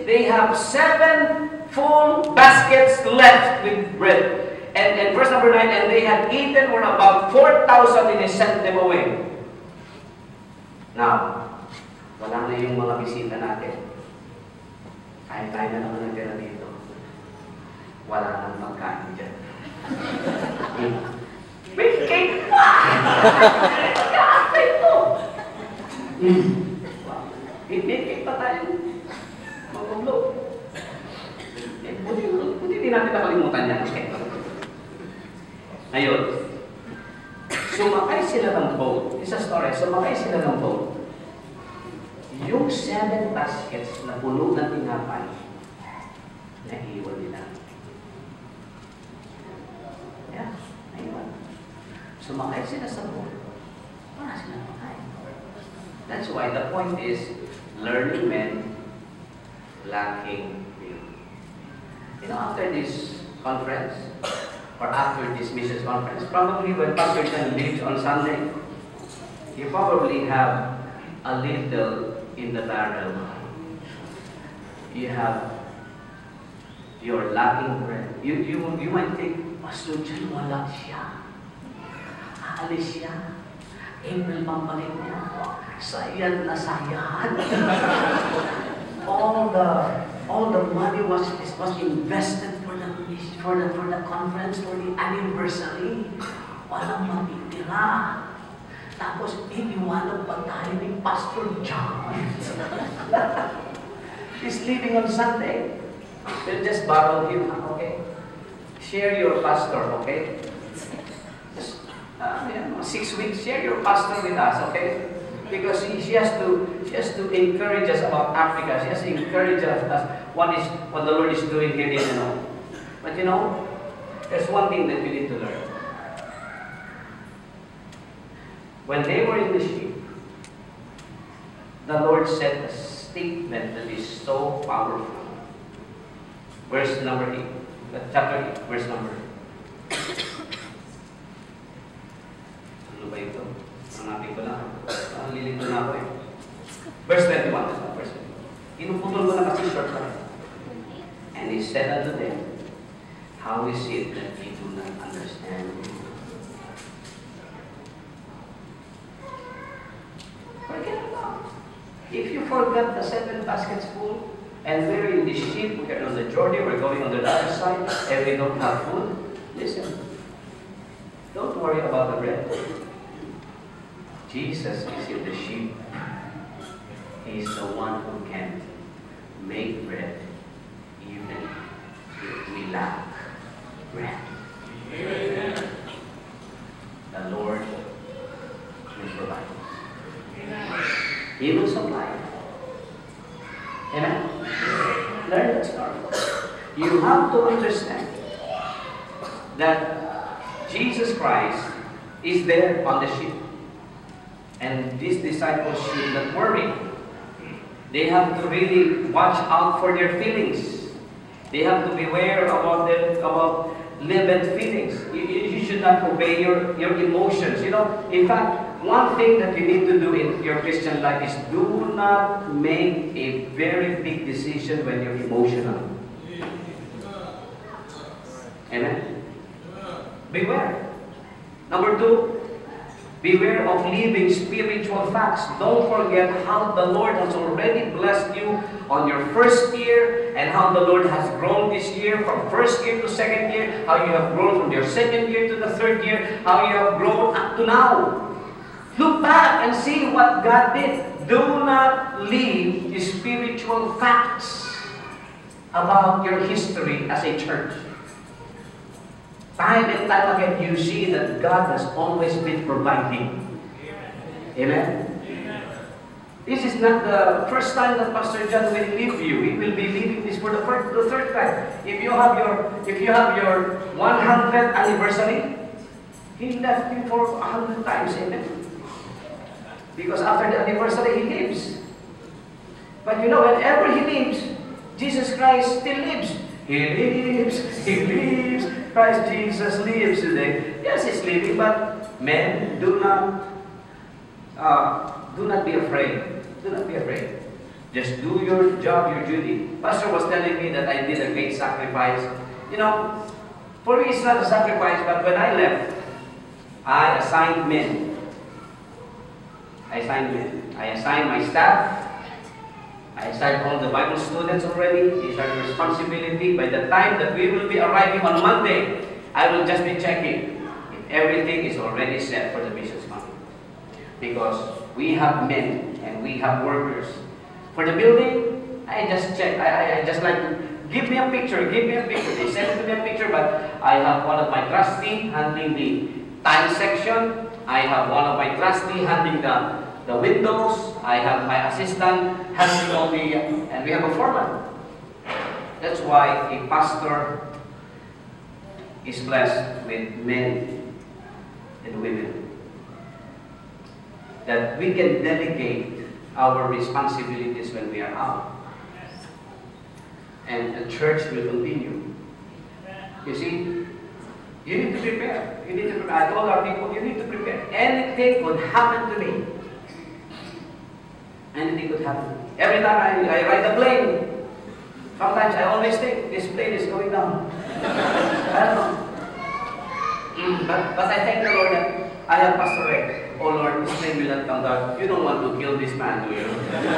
they have 7 full baskets left with bread. And verse number 9, and they had eaten were about 4,000 and he sent them away. Now, wala na yung mga bisita natin. Kahit tayo na naman nagtira dito. Wala nang pagkain dyan. May cake pa! Kaya ito! May cake pa tayo. Maguglo. Buti di natin nakalimutan yan. Ngayon, sumakay sila ng boat. Isa story, sumakay sila ng boat. Yung 7 baskets na puno ng tinapay, naiwan nila. Yeah, naiwan. Sumakay sila sa boat. Wala sila makain. That's why the point is, learning men lacking will. You know, after this conference, or after this missions conference, probably when Pastor John leaves on Sunday, you probably have a little in the barrel. You have your lacking bread. You might think, Pastor John, wala siya. Aalis siya. April pambalik niya. Sayang na sayang. all the money was invested for the conference, for the anniversary. Walang matitira. Tapos, iniwanan pa tayo ni Pastor John. He's leaving on Sunday. We'll just borrow him, okay? Share your pastor, okay? Just, 6 weeks, share your pastor with us, okay? Because she has to encourage us about Africa. She has to encourage us what the Lord is doing here, you know. But you know, there's one thing that we need to learn. When they were in the ship, the Lord said a statement that is so powerful. Verse number 8, chapter 8, verse number 8. Ano ba ito? Hanapin ko lang. Lilito na ako eh. Verse 21. Verse 21. Inuputol ko na kasi short lang. And he said unto them, how is it that ye do not understand? Forget about it. If you forgot the 7 baskets full, and we're in the ship, we're on the Jordan, we're going on the other side, and we don't have food, listen. Don't worry about the bread. Jesus is in the ship. He's the one who can make bread even if we lack bread. Amen. The Lord will provide. He will supply. Amen? Learn that story. You have to understand that Jesus Christ is there on the ship. And these disciples should not worry. They have to really watch out for their feelings. They have to beware about leavened feelings. You should not obey your emotions. You know, in fact, one thing that you need to do in your Christian life is do not make a very big decision when you're emotional. Amen? Beware. Number 2, beware of leaving spiritual facts. Don't forget how the Lord has already blessed you on your first year and how the Lord has grown this year from first year to second year, how you have grown from your second year to the third year, how you have grown up to now. Look back and see what God did. Do not leave the spiritual facts about your history as a church. Time and time again, you see that God has always been providing. Amen? This is not the first time that Pastor John will leave you. He will be leaving this for the third time. If you have your 100th anniversary, he left you for 100 times. Amen? Because after the anniversary, he lives. But you know, whenever he lives, Jesus Christ still lives. He lives, he lives. Christ Jesus lives today. Yes, he's living, but men, do not be afraid. Do not be afraid. Just do your job, your duty. Pastor was telling me that I did a great sacrifice. You know, for me it's not a sacrifice, but when I left, I assigned men. I assigned my staff. I assigned all the Bible students already. These are the responsibility. By the time that we will be arriving on Monday, I will just be checking if everything is already set for the missions coming. Because we have men and we have workers. For the building, I just check. I just like to give me a picture. They send me a picture, but I have one of my trustee handling the tile section. I have one of my trustee handling the windows. I have my assistant handling all the, and we have a foreman. That's why a pastor is blessed with men and women. That we can delegate our responsibilities when we are out. And the church will continue. You see, you need to prepare. You need to prepare. I told our people, you need to prepare. Anything could happen to me. Anything could happen. Every time I ride a plane, sometimes I always think, this plane is going down. I don't know. But I thank the Lord that I have Pastor Ray. Oh Lord, this plane will not come down. You don't want to kill this man, do you?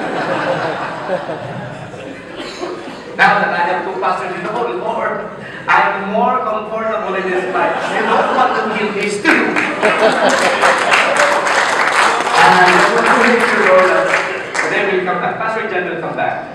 Now that I have two pastors, oh Lord, I am more comfortable in this life. You don't want to kill these two. And I want to make sure, Lord, that they will come back. Pastor John will come back.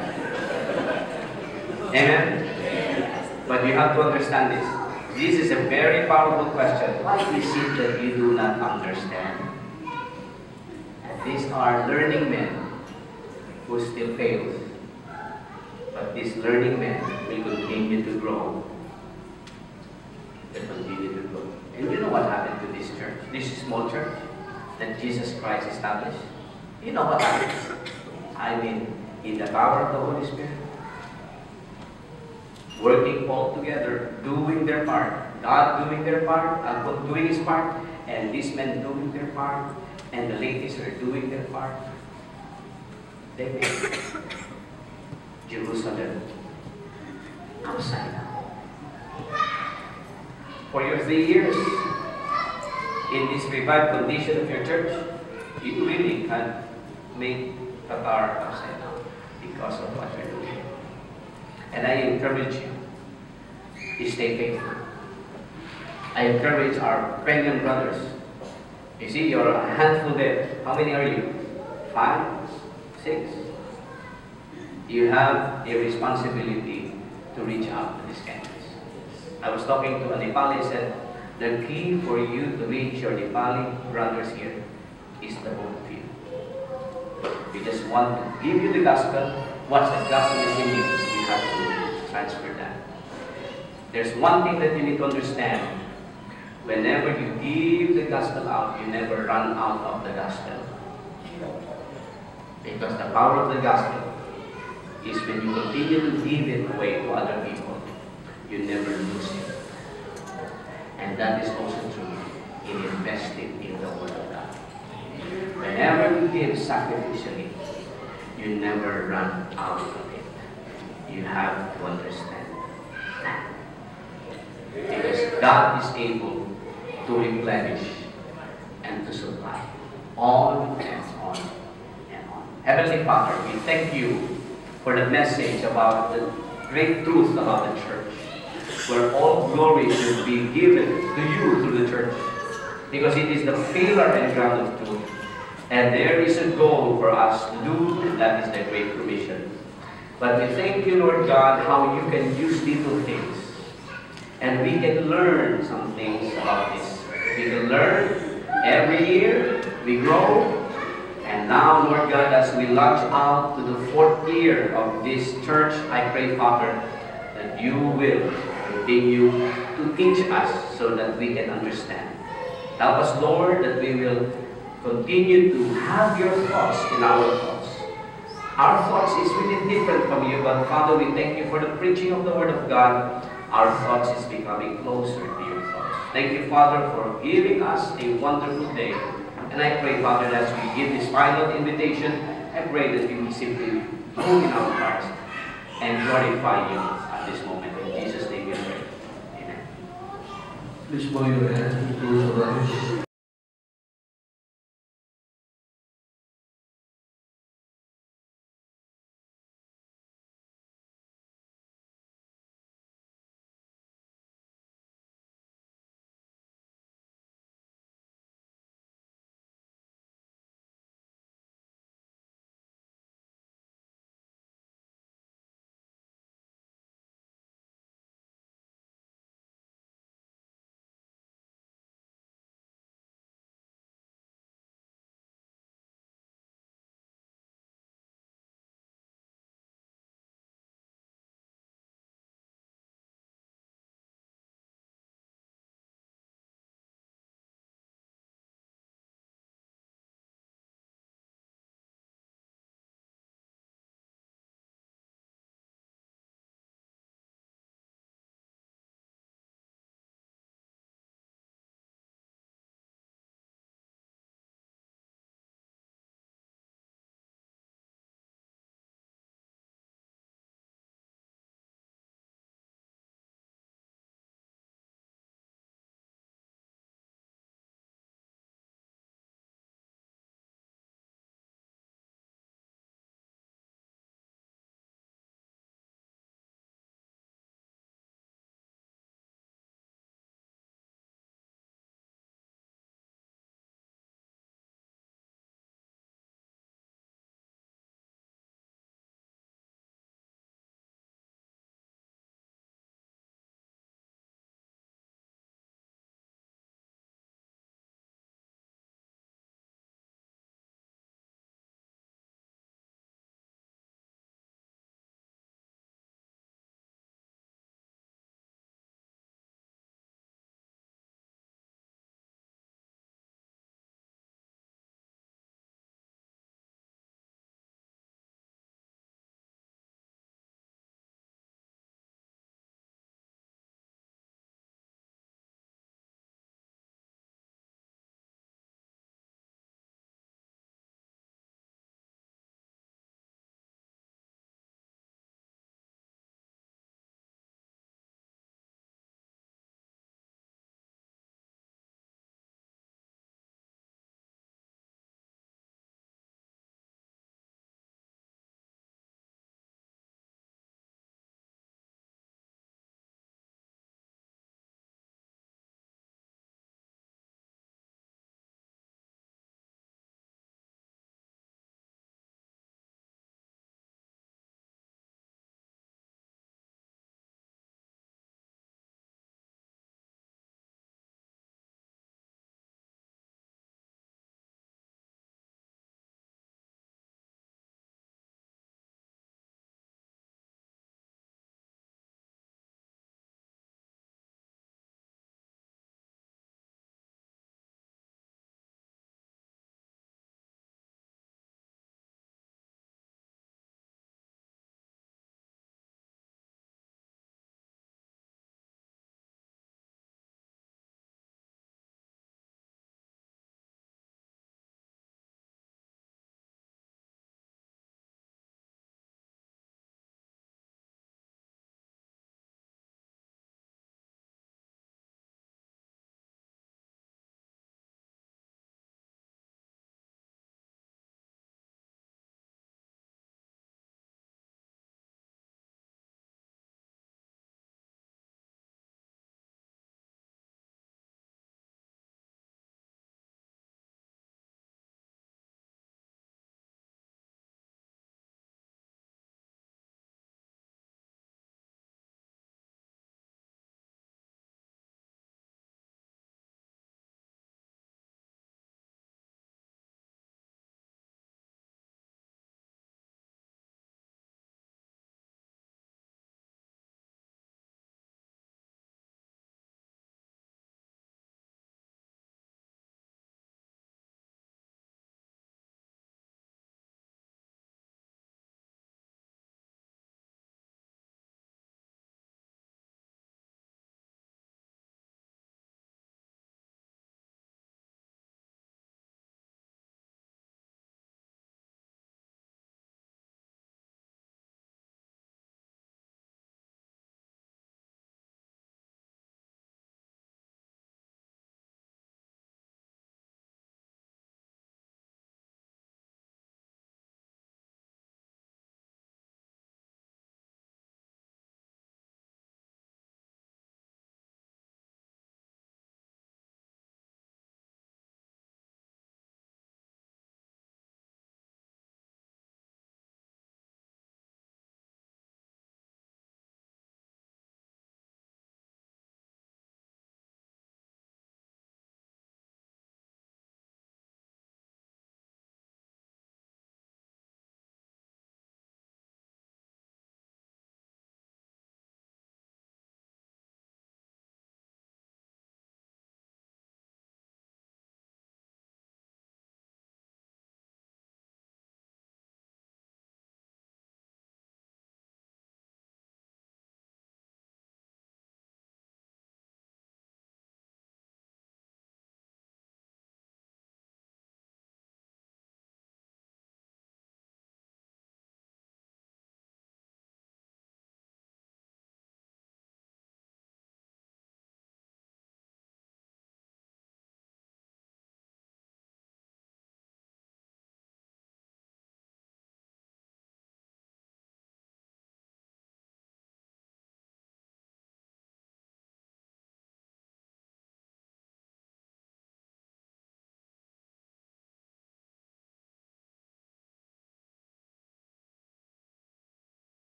Amen? But you have to understand this. This is a very powerful question. Why is it that you do not understand? These are learning men who still fail. But these learning men will continue to grow. They continue to grow. And you know what happened to this church? This small church that Jesus Christ established? You know what happened? I mean, in the power of the Holy Spirit. Working all together, doing their part. God doing their part, doing His part, and these men doing their part, and the ladies are doing their part. They make Jerusalem upside down. For your 3 years in this revived condition of your church, you really can make Qatar upside down because of what you're doing. And I encourage you to stay faithful. I encourage our pregnant brothers. You see, you're a handful there. How many are you? 5? 6? You have a responsibility to reach out to this campus. I was talking to a Nepali and said, the key for you to reach your Nepali brothers here is the both of you. We just want to give you the gospel. Once the gospel is in you, you have to transfer that. There's one thing that you need to understand. Whenever you give the gospel out, you never run out of the gospel. Because the power of the gospel is when you continue to give it away to other people, you never lose it. And that is also true in investing in the Word of God. Whenever you give sacrificially, you never run out of it. You have to understand that. Because God is able to replenish and to supply on and on and on. Heavenly Father, we thank you for the message about the great truth about the church, where all glory should be given to you through the church, because it is the pillar and ground of truth. And there is a goal for us to do, and that is the Great Commission. But we thank you, Lord God, how you can use little things. And we can learn some things about this. We can learn every year, we grow. And now, Lord God, as we launch out to the 4th year of this church, I pray, Father, that you will continue to teach us so that we can understand. Help us, Lord, that we will continue to have your thoughts in our thoughts. Our thoughts is really different from you, but Father, we thank you for the preaching of the Word of God. Our thoughts is becoming closer to your thoughts. Thank you, Father, for giving us a wonderful day. And I pray, Father, that as we give this final invitation, I pray that we will simply move in our hearts and glorify you at this moment. In Jesus' name we pray. Amen. Please bow your head and close your eyes.